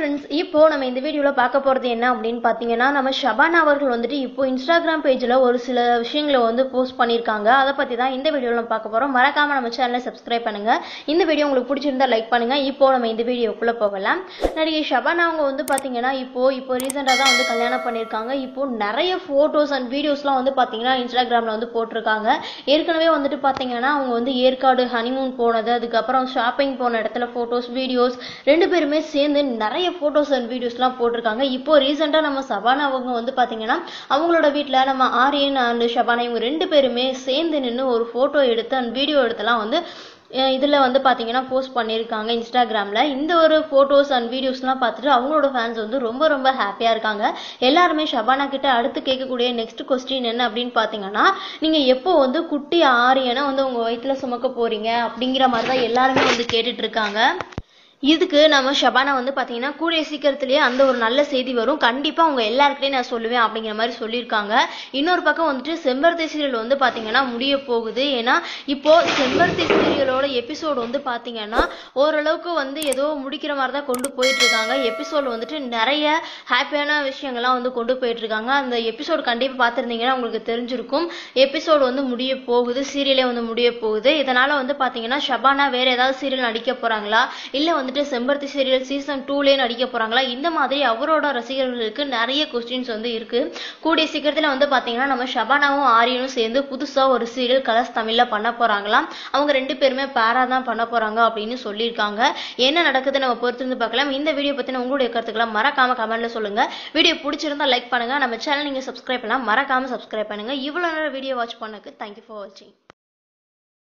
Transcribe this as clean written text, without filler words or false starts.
friends, இப்போ நம்ம இந்த வீடியோல பார்க்க போறது என்ன அப்படினு பாத்தீங்கன்னா நம்ம ஷபானா அவர்கள் வந்துட்டு இப்போ Instagram பேஜ்ல ஒரு சில விஷயங்களை வந்து போஸ்ட் பண்ணிருக்காங்க. அத பத்தி தான் இந்த வீடியோல நம்ம பார்க்க போறோம். மறக்காம நம்ம சேனலை Subscribe பண்ணுங்க. இந்த வீடியோ உங்களுக்கு பிடிச்சிருந்தா லைக் பண்ணுங்க. இப்போ நம்ம இந்த வீடியோக்குள்ள போகலாம். நடிகை ஷபானா அவங்க வந்து பாத்தீங்கன்னா இப்போ ரீசன்ட்டா தான் வந்து கல்யாணம் பண்ணிருக்காங்க. இப்போ நிறைய போட்டோஸ் அண்ட் வீடியோஸ்லாம் வந்து பாத்தீங்கன்னா Instagramல வந்து போட்டுருக்காங்க. ஏற்கனவே வந்துட்டு பாத்தீங்கன்னா அவங்க வந்து ஏற்காடு ஹனிமூன் போனது, அதுக்கு அப்புறம் ஷாப்பிங் போன இடத்துல போட்டோஸ் வீடியோஸ் ரெண்டு பேருமே சேர்ந்து நிறைய போட்டோஸ் அண்ட் வீடியோஸ்லாம் போட்டிருக்காங்க. இப்போ ரீசெண்டா நம்ம ஷபானா அவங்க வந்து பாத்தீங்கன்னா அவங்களோட வீட்டுல நம்ம ஆரியன் அண்ட் ஷபானா இவங்க ரெண்டு பேருமே சேர்ந்து நின்று ஒரு போட்டோ எடுத்து அண்ட் வீடியோ எடுத்துலாம் வந்து இதுல வந்து பாத்தீங்கன்னா போஸ்ட் பண்ணிருக்காங்க Instagramல. இந்த ஒரு போட்டோஸ் அண்ட் வீடியோஸ்லாம் பார்த்துட்டு அவங்களோட ஃபேன்ஸ் வந்து ரொம்ப ரொம்ப ஹாப்பியா இருக்காங்க. எல்லாருமே ஷபானா கிட்ட அடுத்து கேட்கக்கூடிய நெக்ஸ்ட் கொஸ்டின் என்ன அப்படின்னு பாத்தீங்கன்னா, நீங்க எப்போ வந்து குட்டி ஆரியனை வந்து உங்க வயிற்றுல சுமக்க போறீங்க அப்படிங்கிற மாதிரி தான் எல்லாருமே வந்து கேட்டுட்டு இருக்காங்க. இதுக்கு நம்ம ஷபானா வந்து பாத்தீங்கன்னா கூடிய சீக்கிரத்திலேயே அந்த ஒரு நல்ல செய்தி வரும், கண்டிப்பா உங்க எல்லாருக்கிட்டையும் நான் சொல்லுவேன் அப்படிங்கிற மாதிரி சொல்லியிருக்காங்க. இன்னொரு பக்கம் வந்துட்டு செம்பருத்தி சீரியல் வந்து பாத்தீங்கன்னா முடிய போகுது. ஏன்னா இப்போ செம்பருத்தி சீரியலோட எபிசோடு வந்து பாத்தீங்கன்னா ஓரளவுக்கு வந்து ஏதோ முடிக்கிற மாதிரி தான் கொண்டு போயிட்டு இருக்காங்க. எபிசோடு வந்துட்டு நிறைய ஹாப்பியான விஷயங்கள்லாம் வந்து கொண்டு போயிட்டு இருக்காங்க. அந்த எபிசோடு கண்டிப்பா பார்த்துருந்தீங்கன்னா உங்களுக்கு தெரிஞ்சிருக்கும். எபிசோடு வந்து முடிய போகுது, சீரியலே வந்து முடிய போகுது. இதனால வந்து பாத்தீங்கன்னா ஷபானா வேற ஏதாவது சீரியல் நடிக்க போறாங்களா, இல்ல வந்துட்டு செம்பருத்தி சீரியல் சீசன் 2லயே நடிக்க போறாங்களா, இந்த மாதிரி அவரோட ரசிகர்களுக்கு நிறைய கொஸ்டின்ஸ் வந்து இருக்கு. கூடிய சீக்கிரத்துல வந்து பாத்தீங்கன்னா நம்ம ஷபானாவும் ஆரியனும் சேர்ந்து புதுசா ஒரு சீரியல் கலர்ஸ் தமிழ்ல பண்ண போறாங்களாம். அவங்க ரெண்டு பேருமே பேரா தான் பண்ண போறாங்க அப்படின்னு சொல்லியிருக்காங்க. என்ன நடக்குது நம்ம பொறுத்திருந்து பார்க்கலாம். இந்த வீடியோ பத்தின உங்களுடைய கருத்துக்களை மறக்காம கமெண்ட்ல சொல்லுங்க. வீடியோ பிடிச்சிருந்தா லைக் பண்ணுங்க. நம்ம சேனல் நீங்க சப்ஸ்கிரைப் பண்ணலாம், மறக்காம சப்ஸ்கிரைப் பண்ணுங்க. இவ்வளவு நேரம் வீடியோ வாட்ச் பண்ணதுக்கு தேங்க்யூ ஃபார் வாட்சிங்.